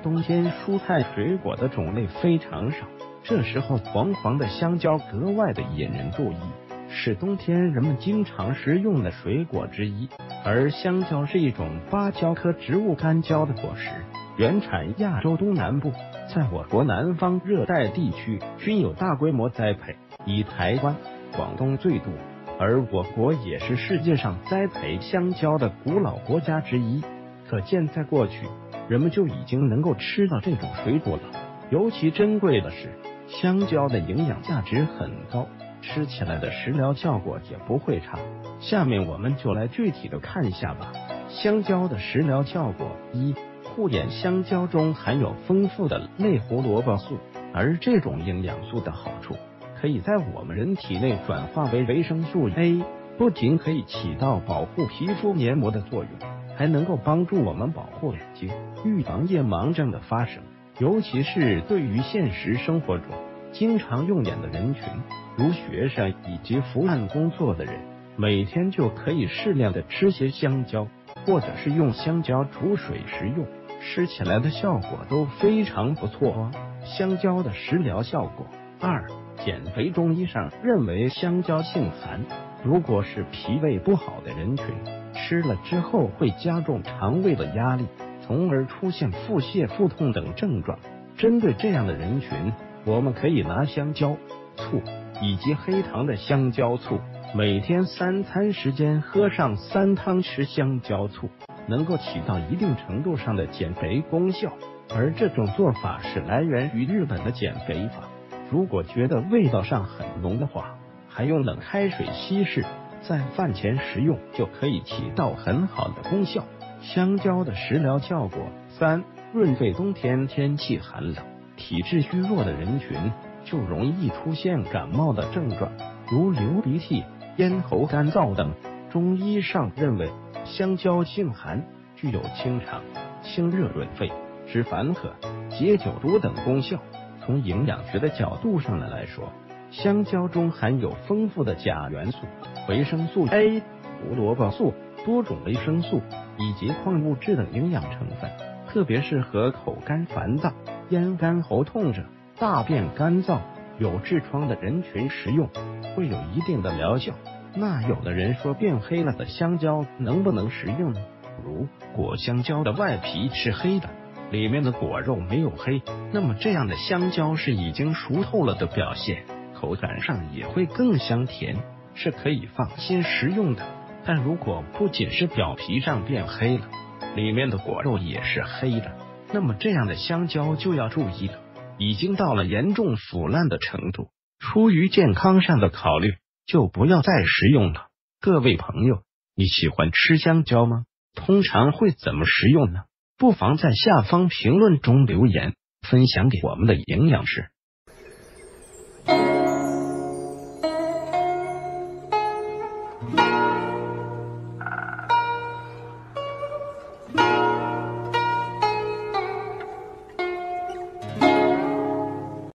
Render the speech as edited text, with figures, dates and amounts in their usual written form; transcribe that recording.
冬天蔬菜水果的种类非常少，这时候黄黄的香蕉格外的引人注意，是冬天人们经常食用的水果之一。而香蕉是一种芭蕉科植物干蕉的果实，原产亚洲东南部，在我国南方热带地区均有大规模栽培，以台湾、广东最多。而我国也是世界上栽培香蕉的古老国家之一，可见在过去人们就已经能够吃到这种水果了。尤其珍贵的是，香蕉的营养价值很高，吃起来的食疗效果也不会差。下面我们就来具体的看一下吧。香蕉的食疗效果：一、护眼。香蕉中含有丰富的类胡萝卜素，而这种营养素的好处可以在我们人体内转化为维生素 A， 不仅可以起到保护皮肤黏膜的作用，还能够帮助我们保护眼睛，预防夜盲症的发生。尤其是对于现实生活中经常用眼的人群，如学生以及伏案工作的人，每天就可以适量的吃些香蕉，或者是用香蕉煮水食用，吃起来的效果都非常不错哦。香蕉的食疗效果。二、减肥。中医上认为香蕉性寒，如果是脾胃不好的人群，吃了之后会加重肠胃的压力，从而出现腹泻、腹痛等症状。针对这样的人群，我们可以拿香蕉、醋以及黑糖的香蕉醋，每天3餐时间喝上3汤匙香蕉醋，能够起到一定程度上的减肥功效。而这种做法是来源于日本的减肥法，如果觉得味道上很浓的话，还用冷开水稀释，在饭前食用就可以起到很好的功效。香蕉的食疗效果。三、润肺。冬天天气寒冷，体质虚弱的人群就容易出现感冒的症状，如流鼻涕、咽喉干燥等。中医上认为香蕉性寒，具有清肠、清热、润肺、止烦渴、解酒毒等功效。从营养学的角度上来说，香蕉中含有丰富的钾元素、维生素 A、胡萝卜素、多种维生素以及矿物质等营养成分，特别适合口干烦躁、咽干喉痛者、大便干燥、有痔疮的人群食用，会有一定的疗效。那有的人说变黑了的香蕉能不能食用呢？如果香蕉的外皮是黑的，里面的果肉没有黑，那么这样的香蕉是已经熟透了的表现，口感上也会更香甜，是可以放心食用的。但如果不仅是表皮上变黑了，里面的果肉也是黑的，那么这样的香蕉就要注意了，已经到了严重腐烂的程度，出于健康上的考虑，就不要再食用了。各位朋友，你喜欢吃香蕉吗？通常会怎么食用呢？不妨在下方评论中留言，分享给我们的营养师。